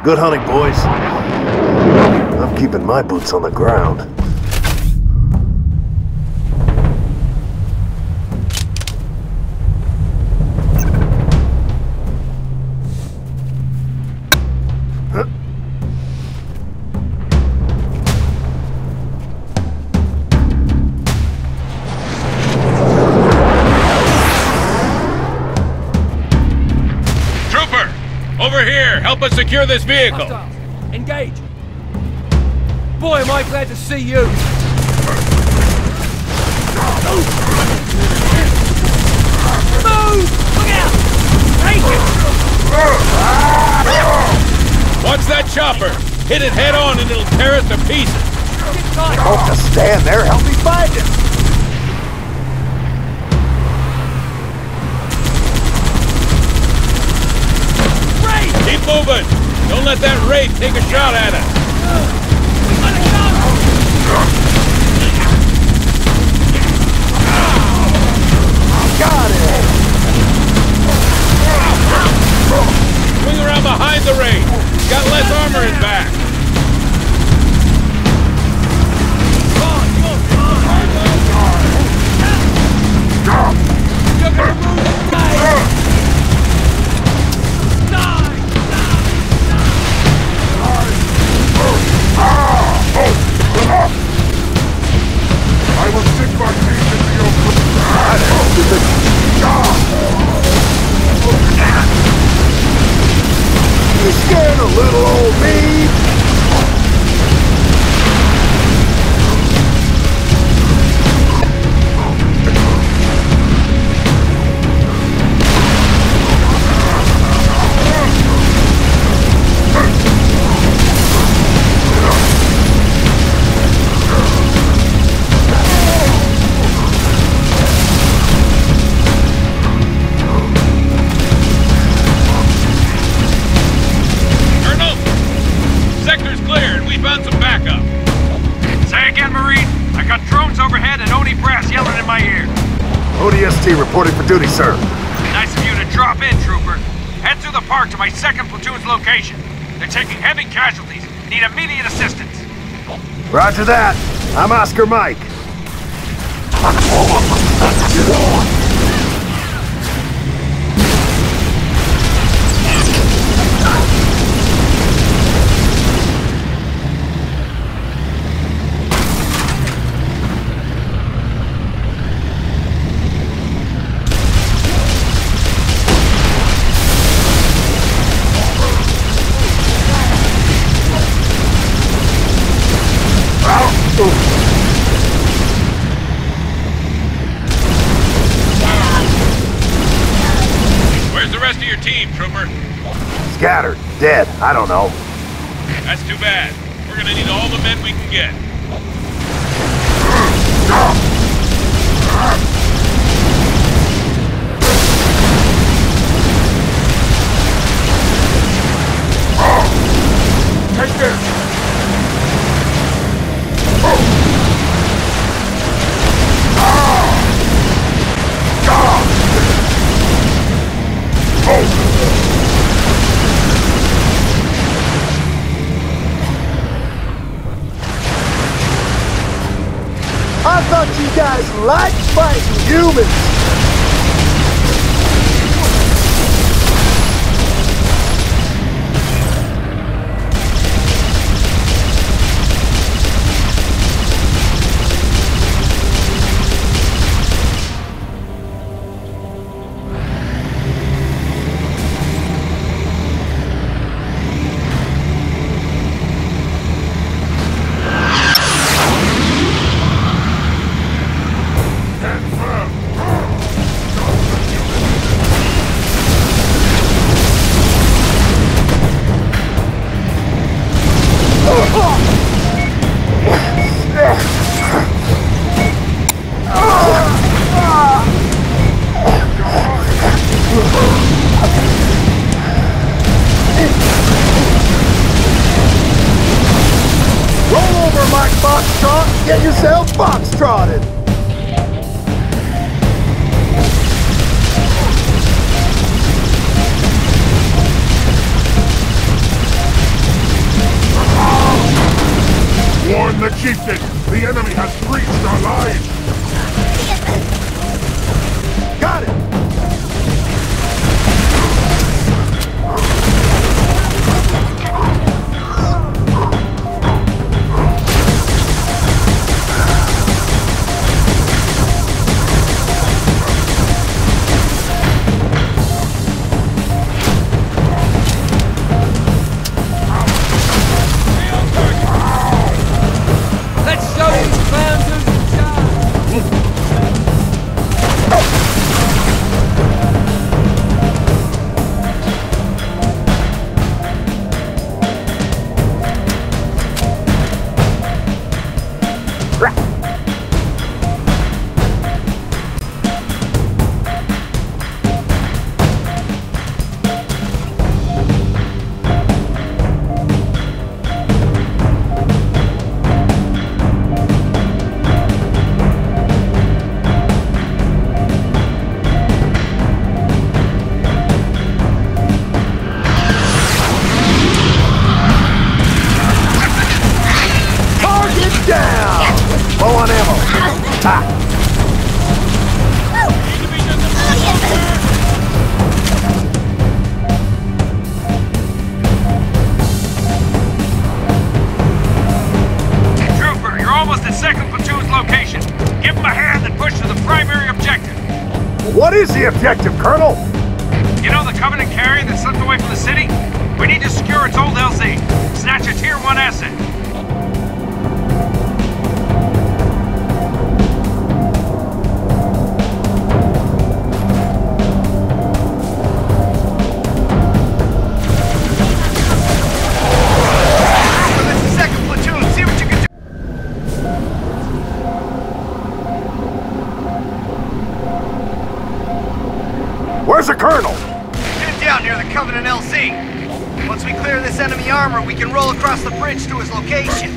Good hunting, boys. I'm keeping my boots on the ground. Over here! Help us secure this vehicle! Hostiles. Engage! Boy, am I glad to see you! Move! Look out! Take it! Watch that chopper! Hit it head on and it'll tear us to pieces! Don't just stand there, help me find him! Keep moving! Don't let that wraith take a shot at us! Let it go! Got it! Swing around behind the wraith! He's got less armor in back! You're gonna move the guy! I will stick my teeth into your You scared a little old me? ODST reporting for duty, sir. Nice of you to drop in, Trooper. Head through the park to my 2nd platoon's location. They're taking heavy casualties. Need immediate assistance. Roger that. I'm Oscar Mike. Where's the rest of your team, Trooper? Scattered. Dead. I don't know. That's too bad. We're gonna need all the men we can get. Take this! I thought you guys liked fighting humans! Get yourself foxtrotted! the chieftain! The enemy has breached our lines! Got it! Let's show these clowns who's in What is the objective, Colonel? You know the Covenant carrier that slipped away from the city? We need to secure its old LZ. Snatch a Tier 1 asset. Where's the Colonel? Pinned down near the Covenant LZ. Once we clear this enemy armor, we can roll across the bridge to his location.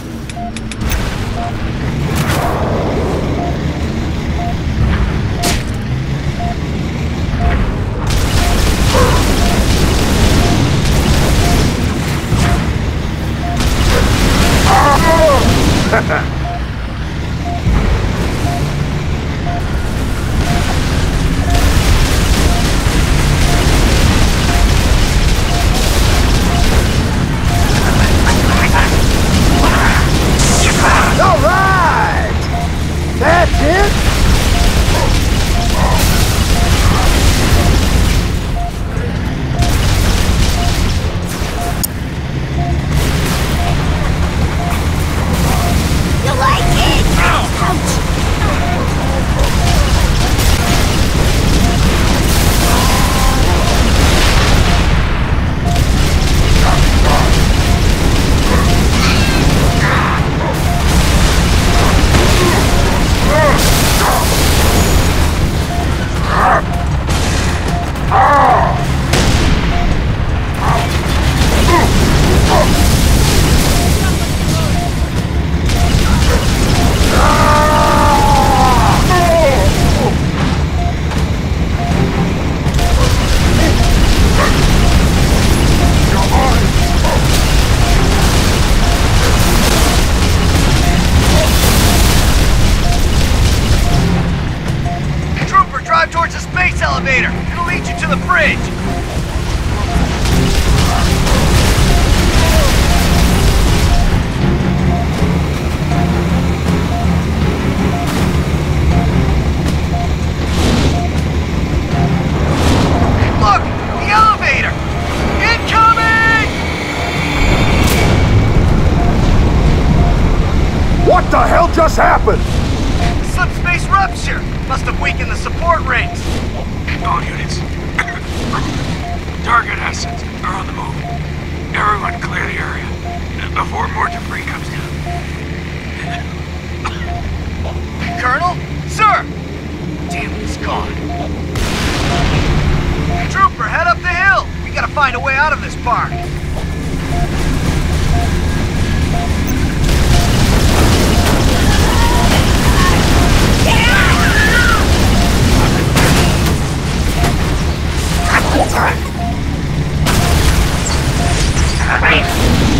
Elevator. It'll lead you to the bridge. Look! The elevator! Incoming! What the hell just happened? Subspace rupture! Must have weakened the support rings. All units. Target assets are on the move. Everyone clear the area before more debris comes down. Colonel? Sir! Damn, he's gone. Trooper, head up the hill! We gotta find a way out of this park. Time.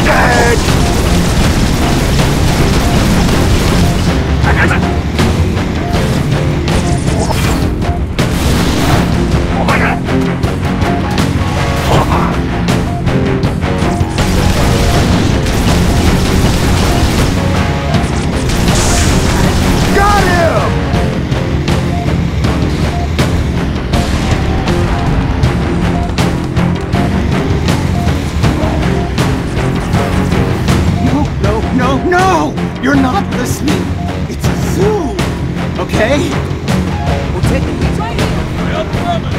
You're not listening. It's a zoo, okay? We'll take it. He's right here. Help coming.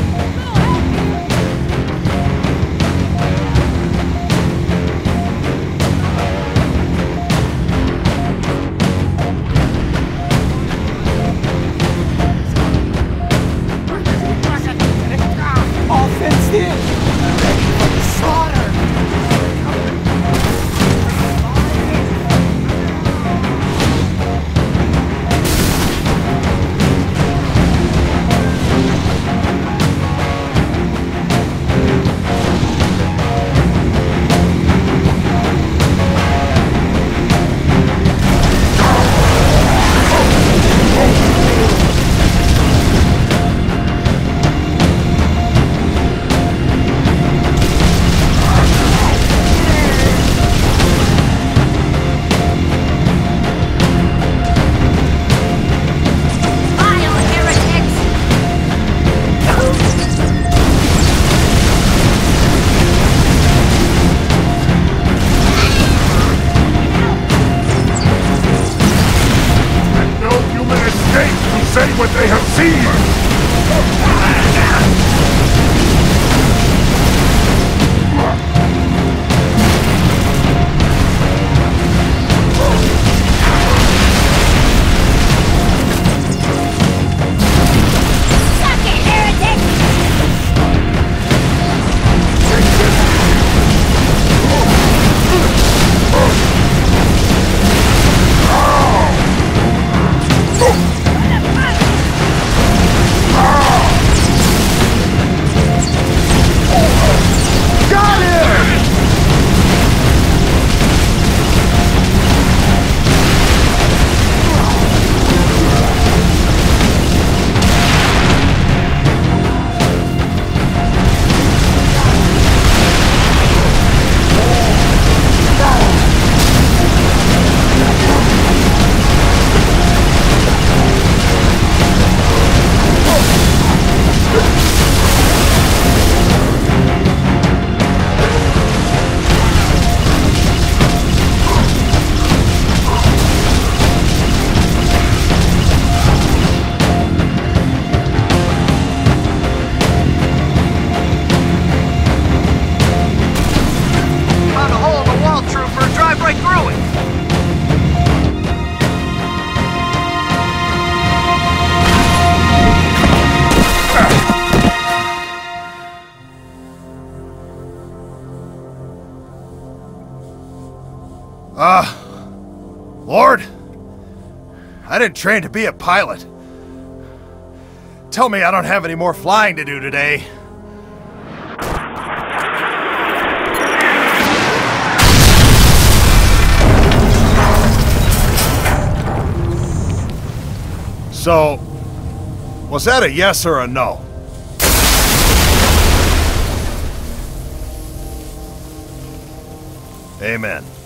All fenced in. Ready for the slaughter. Say what they have seen! Lord, I didn't train to be a pilot. Tell me I don't have any more flying to do today. So, was that a yes or a no? Amen.